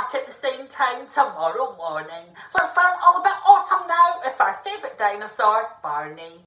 back at the same time tomorrow morning. Let's learn all about autumn now with our favourite dinosaur, Barney.